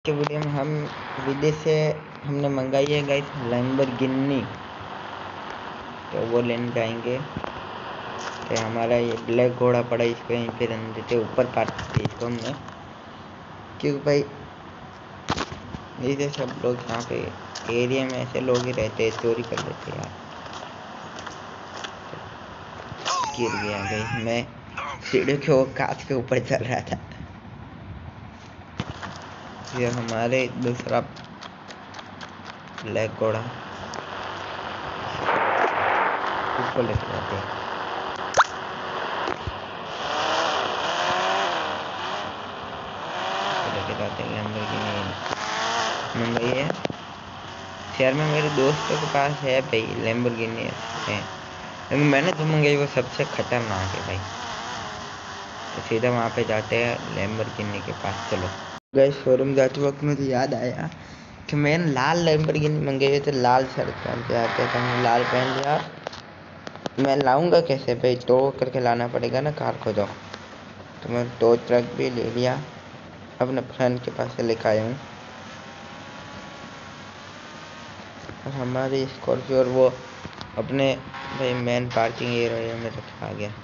के वीडियो में हम विदेश से हमने मंगाई है गाइस लैम्बोर्गिनी, तो वो लेने जाएंगे। तो हमारा ये ब्लैक घोड़ा पड़ा, इसको यहीं पे रहने देते, ऊपर पार्क करते इसको हमने, क्योंकि भाई जैसे सब लोग यहाँ पे एरिया में ऐसे लोग ही रहते हैं, चोरी कर लेते यार। गिर गया गाइस, मैं सीढ़ी के कांच के ऊपर चल रहा था। ये हमारे दूसरा ब्लैक घोड़ा ऊपर लेके जाते हैं। लेके जाते हैं लैम्बोर्गिनी मंगाई है। शहर में मेरे दोस्तों के पास है भाई लैम्बोर्गिनी है, लेकिन मैंने जो मंगाई वो सबसे खतरनाक है भाई। तो सीधा वहाँ पे जाते हैं लैम्बोर्गिनी के पास। चलो गैस, शोरूम जाते वक्त मुझे याद आया कि मैंने लाल लैम्बोर्गिनी मंगाई है, तो लाल शर्ट पहन के आते हैं, तो मैंने लाल पहन लिया। मैं लाऊंगा कैसे भाई, टो करके लाना पड़ेगा ना कार को। तो मैं टो ट्रक भी ले लिया, अपने फ्रेंड के पास से लेकर आया हूँ। और हमारी स्कॉर्पियो और वो अपने भाई मेन पार्किंग एरिया में रखा आ गया।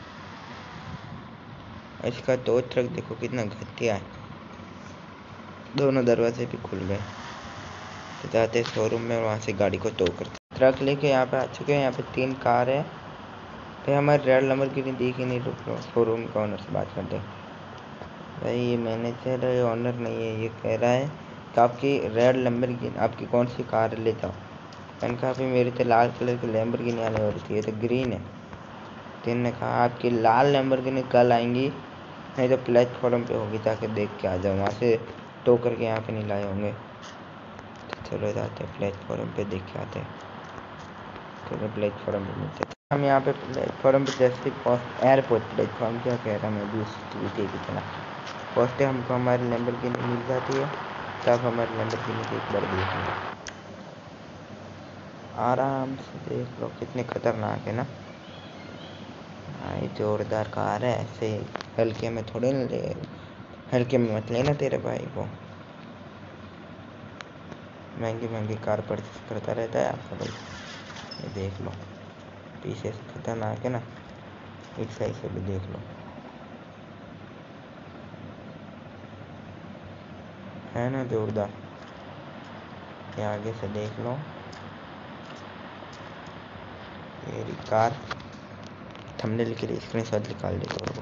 इसका टो ट्रक देखो कितना घटिया है, दोनों दरवाजे भी खुल गए। तो जाते शोरूम में, वहाँ से गाड़ी को टो करते। ट्रक लेके यहाँ पे आ चुके हैं। यहाँ पे 3 कार है भाई। हमारे रेड लैम्बोर्गिनी दिख ही नहीं। रुक लो, शोरूम के ऑनर से बात करते भाई। ये मैनेजर है, ऑनर नहीं है। ये कह रहा है कि आपकी रेड लैम्बोर्गिनी, आपकी कौन सी कार ले जाओ। मैंने कहा भाई मेरी तो लाल कलर की लैम्बोर्गिनी आने वाली थी, ये तो ग्रीन है। तो इन्होंने कहा आपकी लाल लैम्बोर्गिनी कल आएंगी, नहीं तो प्लेटफॉर्म पे होगी, जाके देख के आ जाओ। वहाँ से टो करके यहाँ पे नहीं लाए होंगे। तो चलो जाते हैं प्लेटफॉर्म पे, देख के आते हैं। चलो प्लेटफॉर्म पे मिलते हैं। हम यहाँ पे प्लेटफॉर्म पे जैसे एयरपोर्ट प्लेटफॉर्म, क्या कह रहा मैं, दूसरी की तरह पहुँचते हमको हमारी लैम्बोर्गिनी मिल जाती है। तब हमारी लैम्बोर्गिनी की एक बार देख लो, आराम से देख लो, कितने खतरनाक है ना भाई। जोरदार कार है, ऐसे हल्के में थोड़े न ले, हल्के में मत लेना तेरे भाई को। महंगी महंगी कार परचेस करता रहता है आपका भाई। ये देख लो, पीछे से खतरनाक है ना, एक साइड से भी देख लो, है ना जोरदार। ये आगे से देख लो, ये कार थंबनेल के लिए स्क्रीनशॉट निकाल दे वो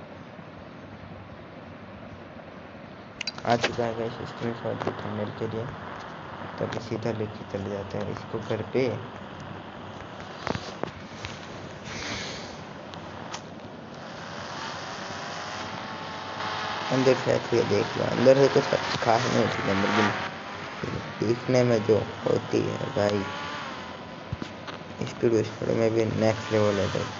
आ चुका है गाइस स्क्रीनशॉट भी थंबनेल के लिए। तब सीधा लेके चले जाते हैं इसको घर पे। अंदर से आती है, देख लो अंदर से कुछ खास नहीं होती लैम्बोर्गिनी, दिखने में जो होती है भाई, स्पीड में भी नेक्स्ट लेवल है भाई।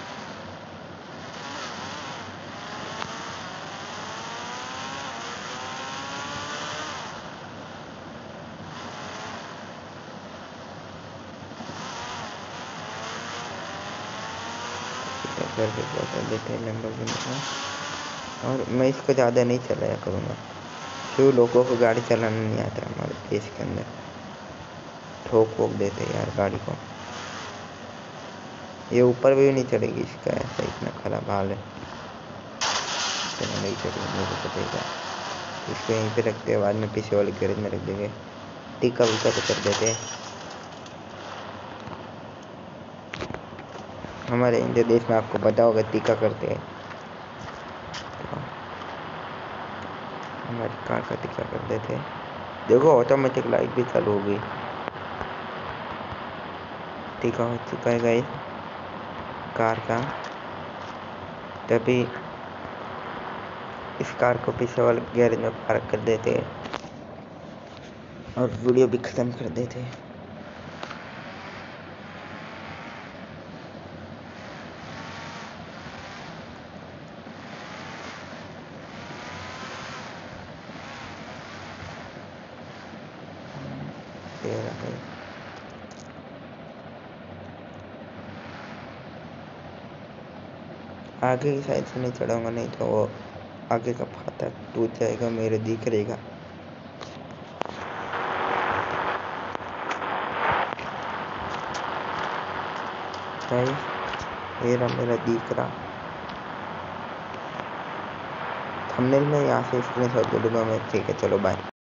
घर पे पहुँचा देते हैं लैम्बोर्गिनी को। और मैं इसको ज़्यादा नहीं चलाया करूँगा, क्यों लोगों को गाड़ी चलाना नहीं आता हमारे देश के अंदर, ठोक वोक देते यार गाड़ी को। ये ऊपर भी नहीं चढ़ेगी, इसका ऐसा इतना खराब हाल है। चलो नहीं चढ़ेगी, मुझे पता। इसको यहीं पे रखते हैं, बाद में पीछे वाले गैरेज में रख देंगे, टीका वीका तो कर देते हैं। हमारे इंडिया देश में आपको पता होगा टीका करते हैं, तो हमारी कार का टीका कर देते हैं। देखो ऑटोमेटिक लाइट भी चालू हो गई, टीका हो चुका है गाइस कार का। तभी इस कार को पीछे वाले गैरेज में पार्क कर देते हैं और वीडियो भी ख़त्म कर देते हैं। आगे की साइड से नहीं चढ़ाऊंगा, नहीं तो वो आगे का फाटक टूट जाएगा, मेरे दिख रहेगा। गाइस ये रहा मेरा दिख रहा थंबनेल में यहाँ से स्क्रीनशॉट ले लूँगा मैं। ठीक है चलो बाय।